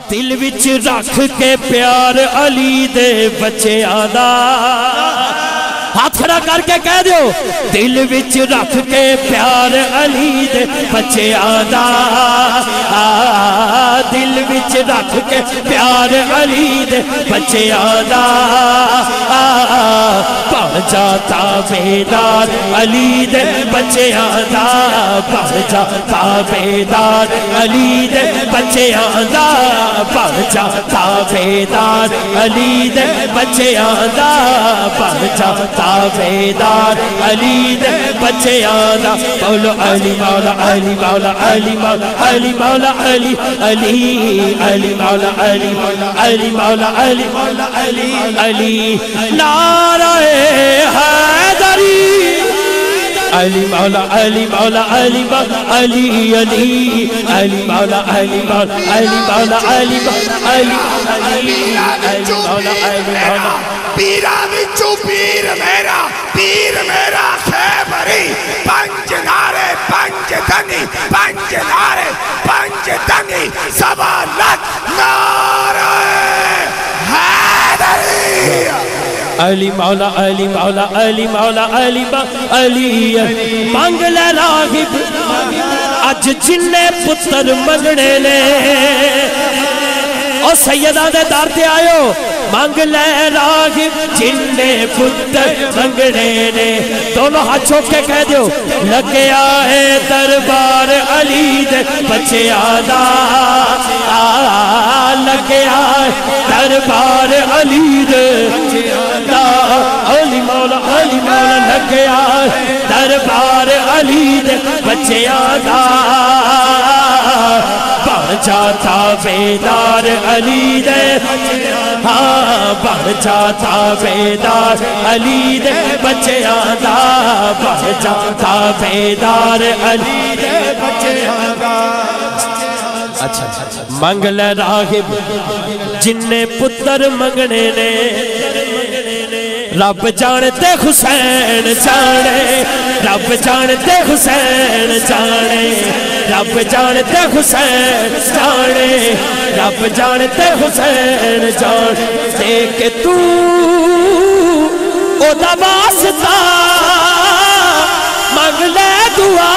دل وچ رکھ کے پیار علی دے بچے آدھا ہاتھ کھڑا کر کے کہہ دیو دل وچ رکھ کے پیار علی دے بچے آدھا دل وچ رکھ کے پیار علی دے بچے آدھا بڑھ جاتا بیدار علی دے بچے آدھا بڑھ جاتا بیدار علی دے بچے آدھا بڑھ جاتا بیدار علی دے بچے آدھا بڑھ جاتا بیدار علی دے بچے آدھا مولا علی مولا علی مولا علی مولا علی مولا علی علی علی مولا علی علی مولا علی مولا علی علی نعرہ حیدری علی مولا علی مولا علی مولا علی علی علی مولا علی مولا علی مولا علی علی علی مولا علی مولا پیرا وچو پیر میرا خیبری پنج نعرے پنج دنی پنج نعرے پنج دنی سوالت نعرہ حیدری علی مولا علی مولا علی مولا علی علی مانگ لے راغب اج جنے پتر منگنے نے او سیدہ دے دار تے آئیو مانگ لے راغب جنے پتر منگنے نے دونوں ہاتھ چھوک کے کہہ دیو لگیا ہے دربار علی دے بچے آدھا لگیا ہے دربار علی دے علی مولا لگیا ہے دربار علی دے بچے آدھا بڑھ جاتا بیدار علی دے ہاں بڑھ جاتا بیدار علی دے بچے آدھا بڑھ جاتا بیدار علی دے بچے آدھا اچھا منگ لے راغب جننے پتر منگنے نے رب جانتے حسین جانے رب جانتے حسین جانے رب جانتے حسین جانے رب جانتے حسین جانے دیکھ تو او دا واسطہ مانگ لے دعا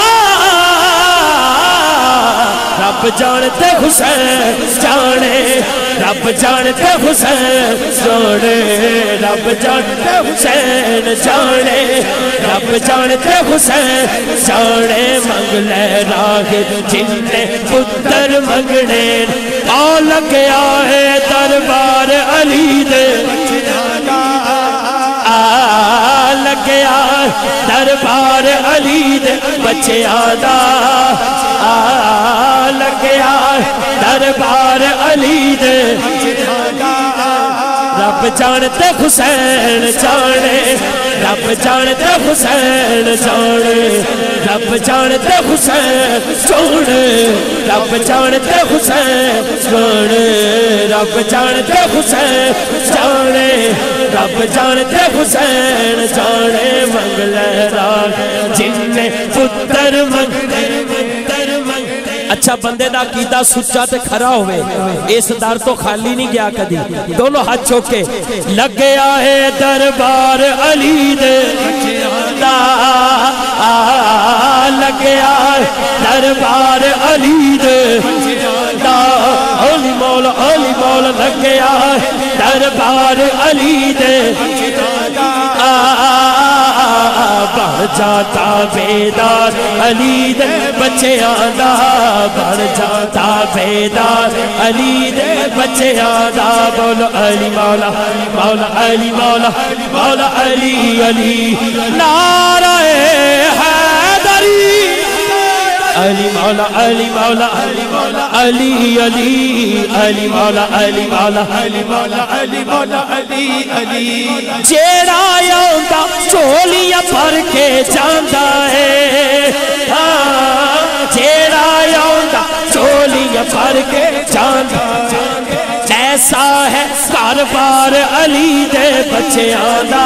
رب جانتے حسین جانے رب جانتے حسین جانے رب جانتے حسین جانے رب جانتے حسین جانے منگ لے راغب جننے پتر منگنے آ لگیا ہے دربار علی دے لگیا دربار علی دے بچے آدھا لگیا دربار علی دے رب جانتے حسین جانے رب جانتے حسین جانے رب جانتے حسین جانے رب جانتے حسین جانے رب جانتے حسین جانے رب جانتے حسین جانے منگ لے راغب جننے پتر منگنے اچھا بندے دا عقیدہ سچا تے کھرا ہوئے اس در تو خالی نہیں گیا کدی دونوں ہاتھ چوکے لگیا ہے دربار علی دے لگیا ہے دربار علی دے علی مولا لگیا ہے دربار علی دے بڑھ جاتا بیدار علی دے بچے آدھا بڑھ جاتا بیدار علی دے بچے آدھا بولو علی مولا مولا علی مولا مولا علی علی نعرہ حیدری علی مولا علی مولا علی مولا علی علی علی مولا علی مولا علی مولا علی مولا علی علی جیڑا یوندا چولیاں بھر کے جاندا ہے جیڑا یوندا چولیاں بھر کے جاندا ایسا ہے کاربار علی دے بچے آدھا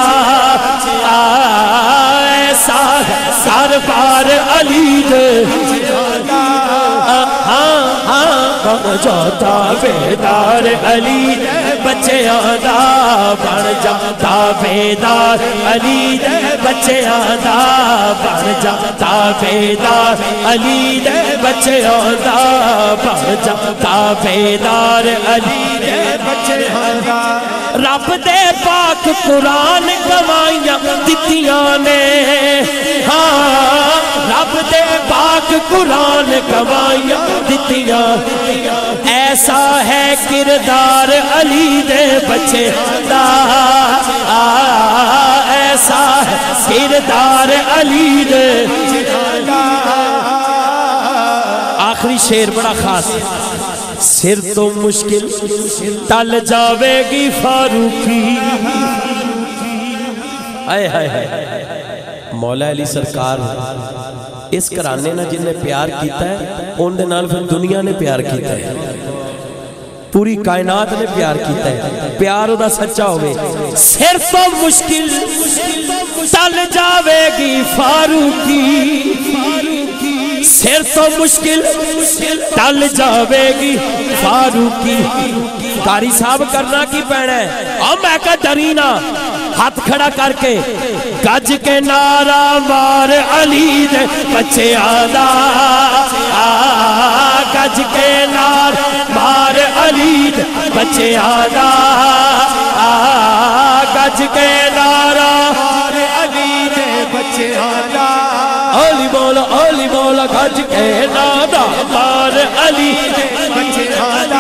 ایسا ہے کاربار علی دے جاتا بیدار علی دے بچیاں دا بن جاتا بیدار علی دے بچیاں دا بن جاتا بیدار علی دے بچیاں دا بن جاتا بیدار علی دے بچیاں دا رب دے پاک قرآن گوائیاں دتیاں نے ہاں رب دے پاک قرآن گوائیاں دتیاں ایسا ہے کردار علی دے بچے دا ایسا ہے کردار علی دے آخری شعر بڑا خاص سر تو مشکل ٹل جاوے گی فاروقی آئے ہائے مولا علی سرکار اس کرانے نہ جن نے پیار کیتا ہے ان دے نال پھر دنیا نے پیار کیتا ہے پوری کائنات نے پیار کیتا ہے پیار او دا سچا ہوئے سر تو مشکل ٹل جاوے گی فاروقی سر تو مشکل ٹل جاوے گی فاروقی قاری صاحب کرنا کی پیڑا ہے اور میں کہا ڈرینا ہاتھ کھڑا کر کے گج کے نعرہ مار علی دے بچے آدھا گج کے نعرہ مار علی دے بچے آدھا گج کے نعرہ مار علی دے بچے آدھا علی مولا گج کے نعرہ مار علی دے بچے آدھا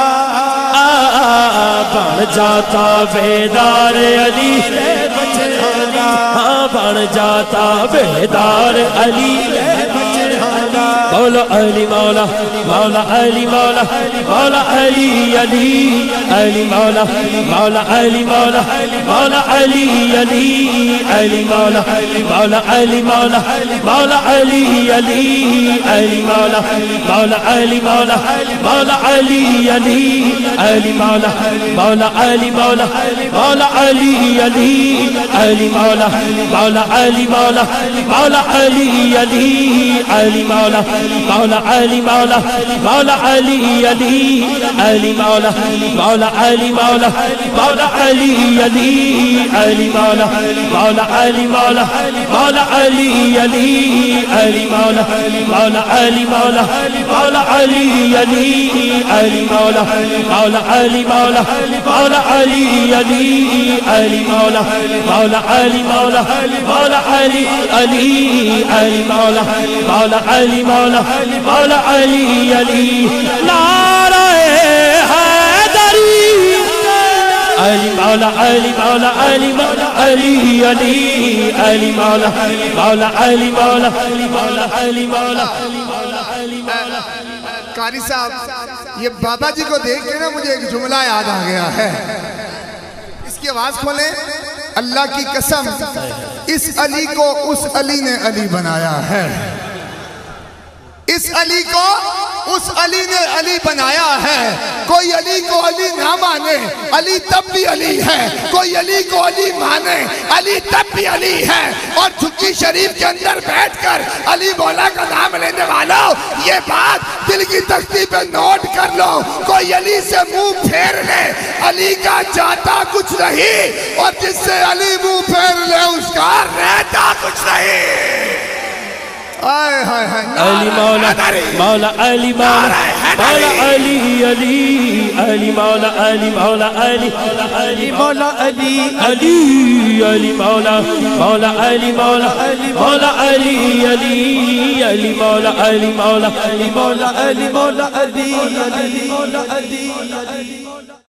بن جاتا بیدار علی دے بچے آدھا ہاں بن جاتا بیدار علی دے بچے آدھا مولا علی مولا مولا علی مولا مولا علی علی علی مولا مولا علی مولا مولا علی علی علی مولا مولا علی مولا مولا علی علی علی مولا مولا علی مولا مولا علی علی علی مولا مولا علی مولا مولا علی علی علی مولا مولا علی مولا مولا علی علی علی مولا مولا علی مولا مولا علی علی علی مولا مولا علی مولا مولا علی علی علی مولا مولا علی مولا مولا علی علی علی مولا مولا علی مولا مولا علی علی علی مولا مولا علی مولا مولا علی علی علی مولا مولا علی مولا مولا علی علی علی مولا مولا علی مولا مولا علی علی نعرہ حیدری علی مولا علی مولا علی مولا علی علی علی مولا مولا علی مولا مولا علی مولا علی مولا قاری صاحب یہ بابا جی کو دیکھ کے نا مجھے ایک جملہ یاد آ گیا ہے اس کی آواز کھولیں اللہ کی قسم اس علی کو اس علی نے علی بنایا ہے اس علی کو اس علی نے علی بنایا ہے کوئی علی کو علی نہ مانے علی تب بھی علی ہے کوئی علی کو علی مانے علی تب بھی علی ہے اور جھکی شریف کے اندر بیٹھ کر علی مولا کا نام لینے والوں یہ بات دل کی تختی پہ نوٹ کر لو کوئی علی سے منہ پھیر لے علی کا جاتا کچھ نہیں اور جس سے علی منہ پھیر لے اس کا رہتا کچھ نہیں علی مولا مولا علی مولا مولا علی علی علی مولا علی مولا علی علی مولا علی علی علی مولا مولا علی مولا مولا علی علی علی مولا علی مولا علی مولا علی مولا علی علی مولا علی